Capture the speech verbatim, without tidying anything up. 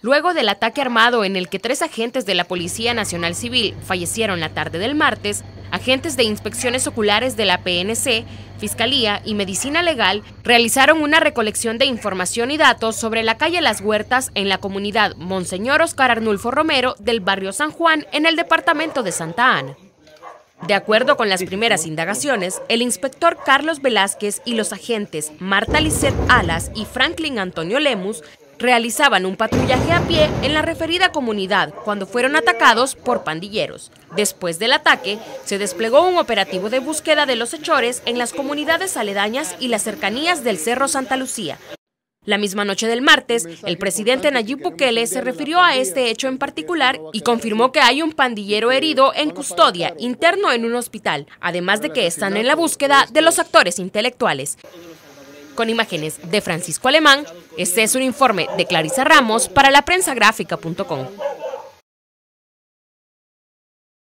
Luego del ataque armado en el que tres agentes de la Policía Nacional Civil fallecieron la tarde del martes, agentes de inspecciones oculares de la P N C, Fiscalía y Medicina Legal realizaron una recolección de información y datos sobre la calle Las Huertas en la comunidad Monseñor Oscar Arnulfo Romero del barrio San Juan en el departamento de Santa Ana. De acuerdo con las primeras indagaciones, el inspector Carlos Velázquez y los agentes Marta Lisset Alas y Franklin Antonio Lemus realizaban un patrullaje a pie en la referida comunidad cuando fueron atacados por pandilleros. Después del ataque, se desplegó un operativo de búsqueda de los hechores en las comunidades aledañas y las cercanías del Cerro Santa Lucía. La misma noche del martes, el presidente Nayib Bukele se refirió a este hecho en particular y confirmó que hay un pandillero herido en custodia, interno en un hospital, además de que están en la búsqueda de los actores intelectuales. Con imágenes de Francisco Alemán, este es un informe de Clarisa Ramos para la prensa gráfica punto com.